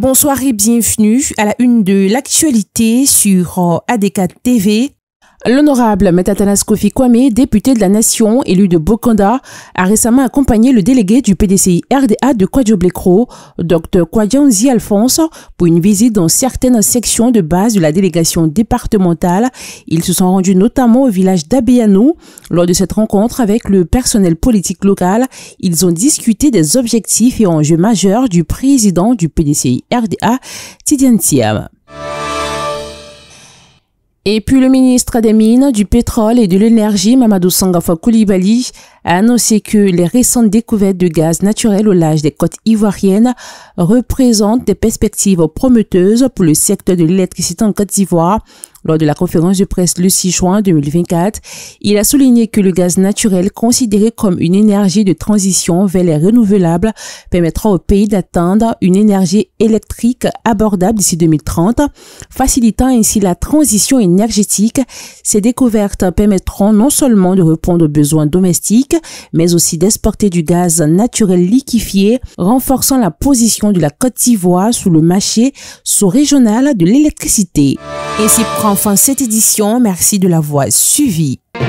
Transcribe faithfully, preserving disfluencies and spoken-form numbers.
Bonsoir et bienvenue à la une de l'actualité sur A D quatre T V. L'honorable Metatanas Kofi Kwame, député de la Nation, élu de Bokanda, a récemment accompagné le délégué du P D C I R D A de Kwadjo-Blekro, Dr Kwadianzi Alphonse, pour une visite dans certaines sections de base de la délégation départementale. Ils se sont rendus notamment au village d'Abéanou. Lors de cette rencontre avec le personnel politique local, ils ont discuté des objectifs et enjeux majeurs du président du P D C I R D A, Tidiane Thiam. Et puis le ministre des Mines, du Pétrole et de l'Énergie, Mamadou Sangafa Coulibaly, a annoncé que les récentes découvertes de gaz naturel au large des côtes ivoiriennes représentent des perspectives prometteuses pour le secteur de l'électricité en Côte d'Ivoire. Lors de la conférence de presse le six juin deux mille vingt-quatre, il a souligné que le gaz naturel, considéré comme une énergie de transition vers les renouvelables, permettra au pays d'atteindre une énergie électrique abordable d'ici deux mille trente, facilitant ainsi la transition énergétique. Ces découvertes permettront non seulement de répondre aux besoins domestiques, mais aussi d'exporter du gaz naturel liquéfié, renforçant la position de la Côte d'Ivoire sur le marché sous-régional de l'électricité. Et c'est pour enfin cette édition. Merci de l'avoir suivi.